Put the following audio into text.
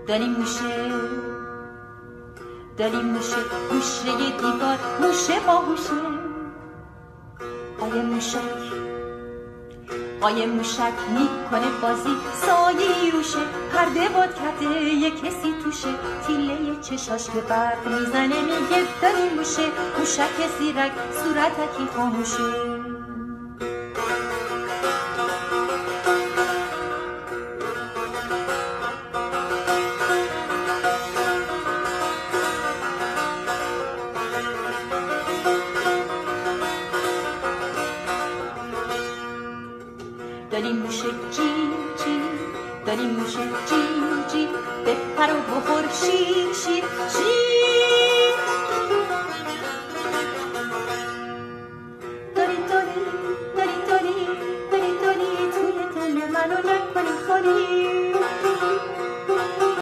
داری موشه گوشه دیوار موشه باهوشه قایم موشک میکنه بازی سایه روشه پرده باد کرده یه کسی توشه تیله چشاش که برق میزنه میگه داری موشک زیرک صورتکی خاموشه داری موشه جی بپر و بخور شیر داری توی دل منو نکنی خوری